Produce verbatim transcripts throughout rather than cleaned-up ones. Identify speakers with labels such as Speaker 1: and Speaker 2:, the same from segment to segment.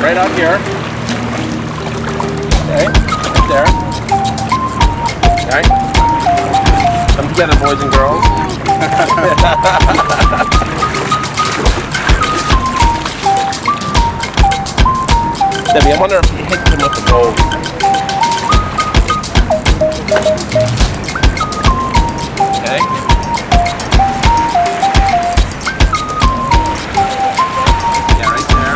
Speaker 1: right up here. Okay, right there. Okay. Come together, boys and girls. Debbie, I wonder if you hit him with the gold. Okay. Yeah, right there.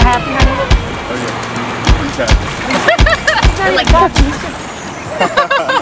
Speaker 2: Happy, honey?
Speaker 3: Okay.
Speaker 2: I like that.